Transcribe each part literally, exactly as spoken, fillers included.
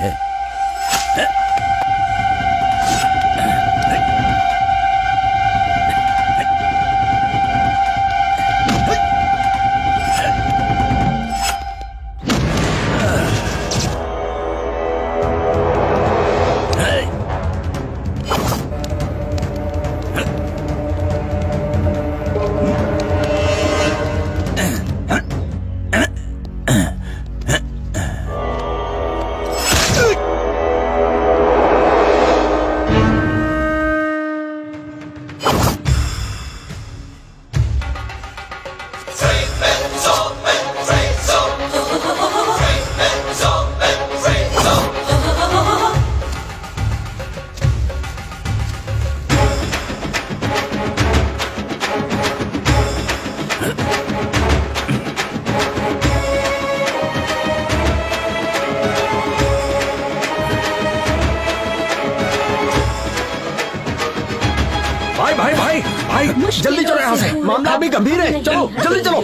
है। जल्दी चलो यहाँ से, मामला अभी गंभीर है। चलो जल्दी चलो।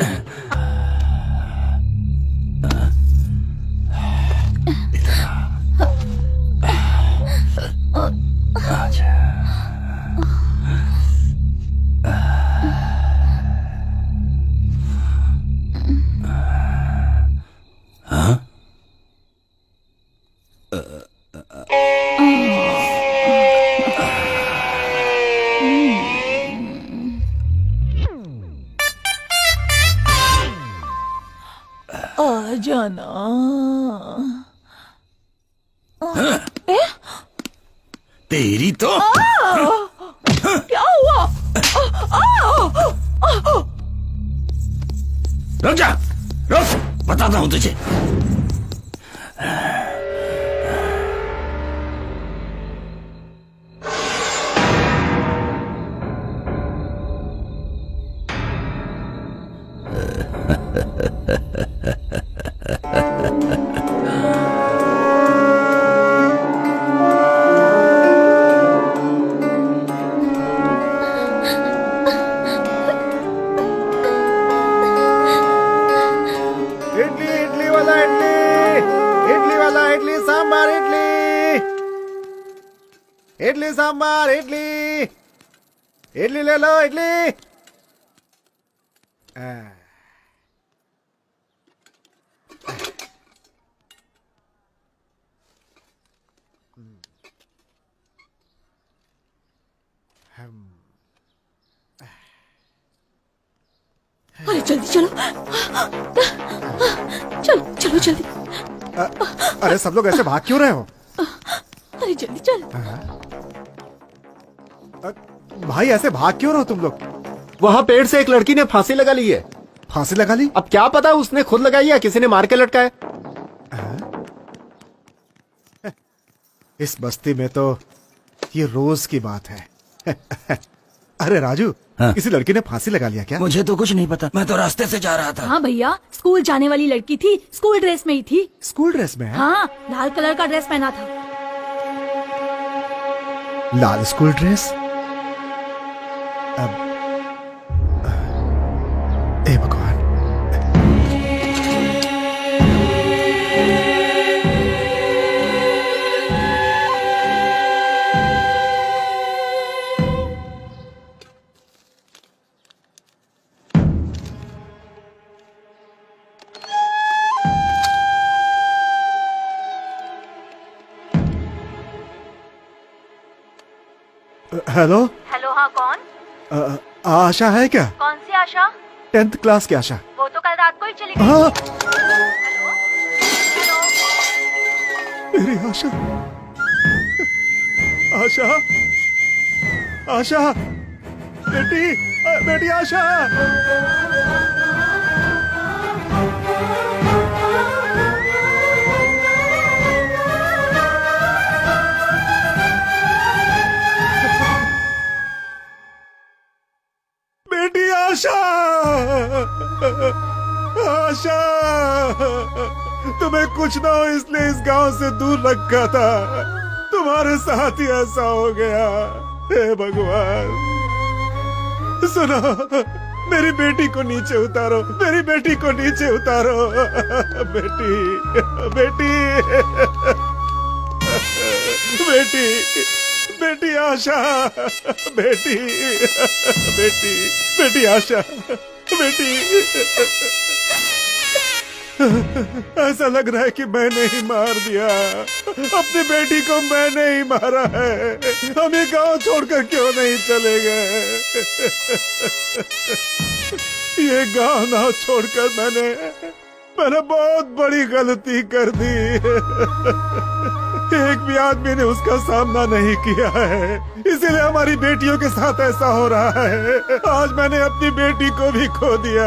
जाना तेरी तो क्या हुआ? रुक जा, रुक, बताता हूं तुझे। इडली सांबार, इडली इडली ले लो, इडली। अरे जल्दी चलो, चलो चलो जल्दी। अरे सब लोग ऐसे भाग क्यों रहे हो? अरे जल्दी चल। भाई ऐसे भाग क्यों रहो तुम लोग? वहाँ पेड़ से एक लड़की ने फांसी लगा ली है। फांसी लगा ली? अब क्या पता उसने खुद लगाई या किसी ने मार के लटकाया। इस बस्ती में तो ये रोज की बात है। अरे राजू, हाँ? किसी लड़की ने फांसी लगा लिया क्या? मुझे तो कुछ नहीं पता, मैं तो रास्ते से जा रहा था। हाँ भैया, स्कूल जाने वाली लड़की थी, स्कूल ड्रेस में ही थी। स्कूल ड्रेस में है? हाँ, लाल कलर का ड्रेस पहना था। लाल स्कूल ड्रेस? अब ए भगवान। हेलो हेलो, हाँ कौन? आ, आशा है क्या? कौन सी आशा? टेंथ क्लास की आशा। वो तो कल रात को ही चली गई। हाँ। हेलो हेलो, मेरी आशा, आशा, आशा, बेटी, बेटी आशा। बेटी आशा, आशा, तुम्हें कुछ ना हो इसलिए इस गांव से दूर रखा था, तुम्हारे साथ ही ऐसा हो गया। हे भगवान, सुनो, मेरी बेटी को नीचे उतारो, मेरी बेटी को नीचे उतारो। बेटी, बेटी। बेटी, बेटी आशा, बेटी, बेटी, बेटी आशा, बेटी। ऐसा लग रहा है कि मैंने ही मार दिया, अपनी बेटी को मैंने ही मारा है। हम ये गांव छोड़कर क्यों नहीं चले गए? ये गांव ना छोड़कर मैंने मैंने बहुत बड़ी गलती कर दी। एक भी आदमी ने उसका सामना नहीं किया है, इसीलिए हमारी बेटियों के साथ ऐसा हो रहा है। आज मैंने अपनी बेटी को भी खो दिया।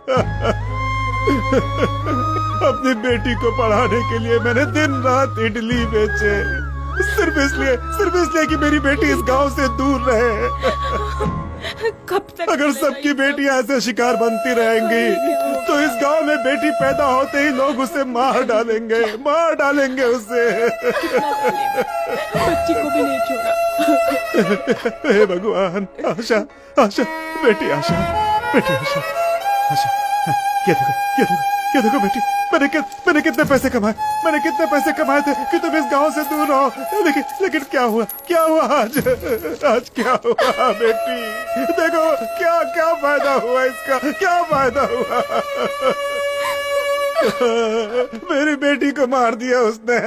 अपनी बेटी को पढ़ाने के लिए मैंने दिन रात इडली बेचे, सिर्फ इसलिए सिर्फ इसलिए कि मेरी बेटी इस गांव से दूर रहे। कब तक अगर सबकी बेटियां ऐसे शिकार बनती रहेंगी तो इस गांव में बेटी पैदा होते ही लोग उसे मार डालेंगे, मार डालेंगे उसे। बच्ची को भी नहीं छोड़ा। हे भगवान, आशा, आशा, बेटी आशा, बेटी आशा, आशा, ये देखो, ये देखो, ये देखो बेटी, मैंने कि, मैंने कितने पैसे कमाए, मैंने कितने पैसे कमाए थे कि तुम इस गांव से दूर रहो। लेकिन लेकिन क्या हुआ, क्या हुआ आज, आज क्या हुआ बेटी? देखो क्या क्या फायदा हुआ इसका, क्या फायदा हुआ? मेरी बेटी को मार दिया उसने।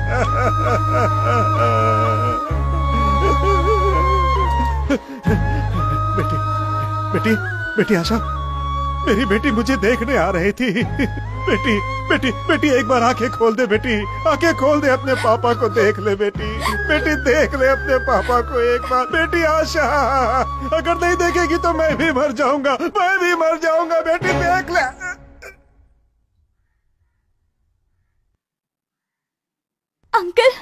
बेटी, बेटी, बेटी आशा, मेरी बेटी मुझे देखने आ रही थी। बेटी, बेटी, बेटी एक बार आंखें खोल दे बेटी, आंखें खोल दे, अपने पापा को देख ले बेटी, बेटी देख ले अपने पापा को एक बार। बेटी आशा, अगर नहीं देखेगी तो मैं भी मर जाऊंगा, मैं भी मर जाऊंगा। बेटी देख ले। अंकल,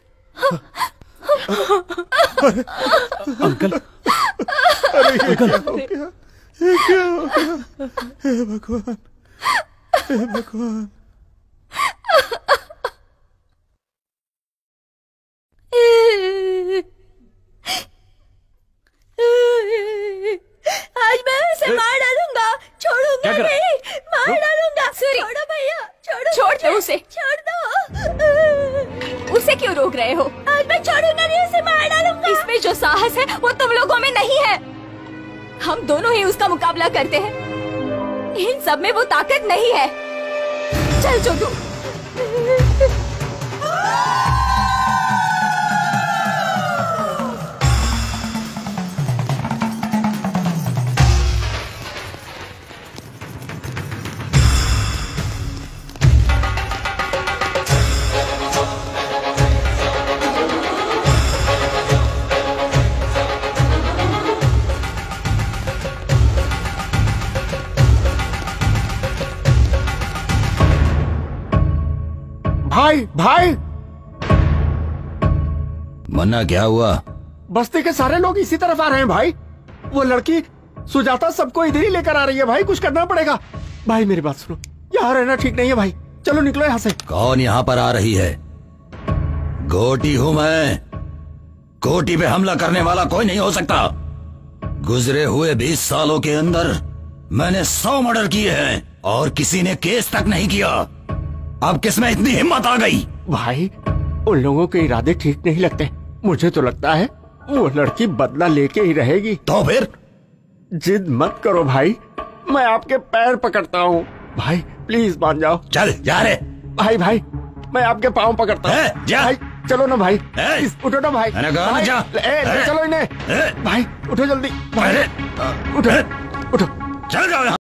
अंकल, अरे ये क्या हो गया, ये क्या हो गया? हे भगवान, हे भगवान। आज मैं उसे मार डालूंगा, छोड़ूंगा नहीं, मार डालूंगा। छोड़ो भैया, छोड़ो, छोड़ दो उसे, छोड़ दो। उसे क्यों रोक रहे हो? आज मैं छोड़ूंगा नहीं, उसे मार डालूंगा। इसमें जो साहस है वो तुम लोगों में नहीं है। हम दोनों ही उसका मुकाबला करते हैं, इन सब में वो ताकत नहीं है। चल छोटू। भाई, भाई, मन्ना क्या हुआ? बस्ती के सारे लोग इसी तरफ आ रहे हैं भाई। वो लड़की सुजाता सबको इधर ही लेकर आ रही है भाई, कुछ करना पड़ेगा। भाई मेरी बात सुनो, यहाँ रहना ठीक नहीं है भाई, चलो निकलो यहाँ से। कौन यहाँ पर आ रही है? गोटी हूँ मैं, गोटी पे हमला करने वाला कोई नहीं हो सकता। गुजरे हुए बीस सालों के अंदर मैंने सौ मर्डर किए हैं और किसी ने केस तक नहीं किया। अब किसमें इतनी हिम्मत आ गई? भाई उन लोगों के इरादे ठीक नहीं लगते, मुझे तो लगता है वो लड़की बदला लेके ही रहेगी। तो फिर? जिद मत करो भाई, मैं आपके पैर पकड़ता हूँ भाई, प्लीज मान जाओ। चल जा रे। भाई भाई मैं आपके पाँव पकड़ता हूँ। जा भाई चलो ना भाई, ए, इस, उठो ना भाई। मैंने कहा ना भाई, जा। ए, ले ए, चलो इन्हें। ए, भाई उठो जल्दी भाई, अरे, उठो ए, उठो। चल जाओ।